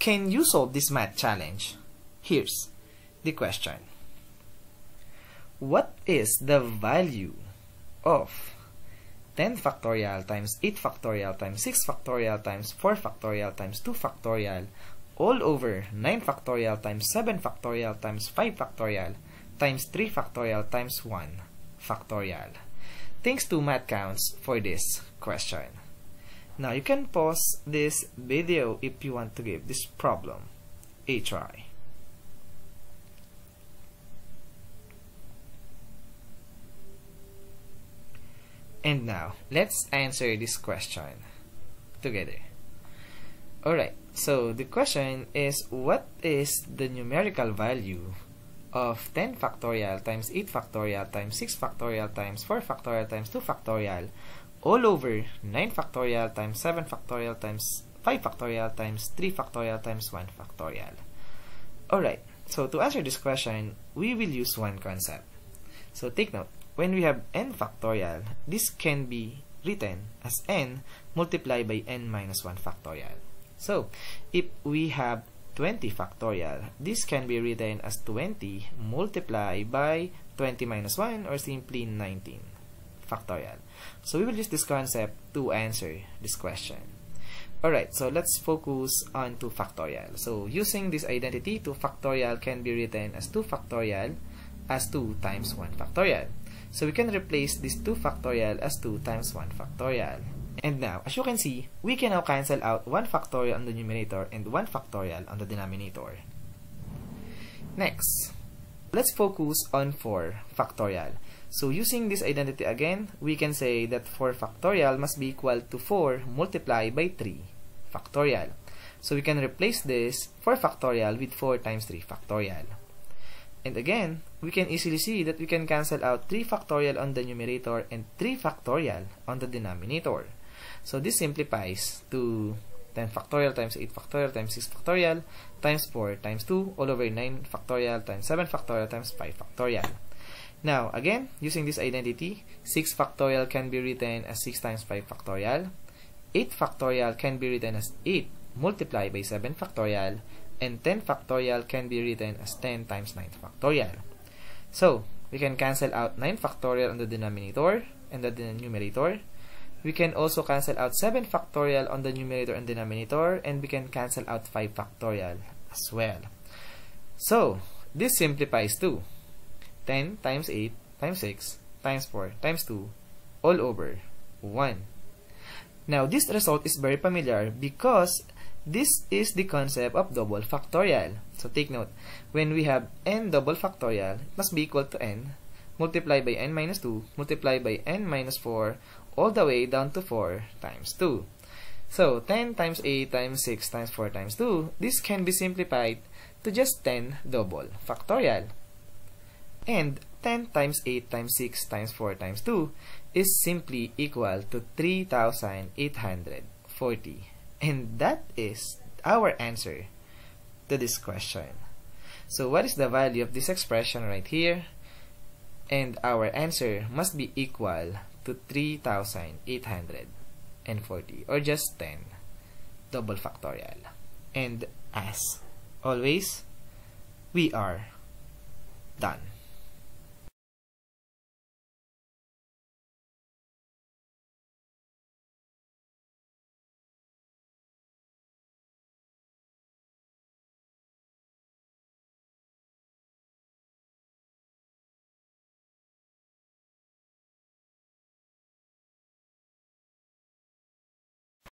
can you solve this math challenge? Here's the question. What is the value of 10 factorial times 8 factorial times 6 factorial times 4 factorial times 2 factorial all over 9 factorial times 7 factorial times 5 factorial times 3 factorial times 1 factorial? Thanks to math counts for this question. Now you can pause this video if you want to give this problem a try. And now let's answer this question together. Alright, so the question is, what is the numerical value of 10 factorial times 8 factorial times 6 factorial times 4 factorial times 2 factorial all over 9 factorial times 7 factorial times 5 factorial times 3 factorial times 1 factorial? Alright, so to answer this question, we will use one concept. So take note, when we have n factorial, this can be written as n multiplied by n minus 1 factorial. So if we have 20 factorial, this can be written as 20 multiplied by 20 minus 1, or simply 19 factorial. So we will use this concept to answer this question. Alright, so let's focus on 2 factorial. So using this identity, 2 factorial can be written as 2 factorial as 2 times 1 factorial. So we can replace this 2 factorial as 2 times 1 factorial. And now, as you can see, we can now cancel out 1 factorial on the numerator and 1 factorial on the denominator. Next, let's focus on 4 factorial. So using this identity again, we can say that 4 factorial must be equal to 4 multiplied by 3 factorial. So we can replace this 4 factorial with 4 times 3 factorial. And again, we can easily see that we can cancel out 3 factorial on the numerator and 3 factorial on the denominator. So this simplifies to 10 factorial times 8 factorial times 6 factorial times 4 times 2 all over 9 factorial times 7 factorial times 5 factorial. Now, again, using this identity, 6 factorial can be written as 6 times 5 factorial. 8 factorial can be written as 8 multiplied by 7 factorial. And 10 factorial can be written as 10 times 9 factorial. So, we can cancel out 9 factorial on the denominator and the numerator. We can also cancel out 7 factorial on the numerator and denominator, and we can cancel out 5 factorial as well. So, this simplifies to 10 times 8 times 6 times 4 times 2 all over 1. Now, this result is very familiar because this is the concept of double factorial. So take note, when we have n double factorial, it must be equal to n multiplied by n minus 2 multiplied by n minus 4 all the way down to 4 times 2. So 10 times 8 times 6 times 4 times 2, this can be simplified to just 10 double factorial. And 10 times 8 times 6 times 4 times 2 is simply equal to 3,840. And that is our answer to this question. So what is the value of this expression right here? And our answer must be equal to 3,840, or just 10 double factorial. And as always, we are done.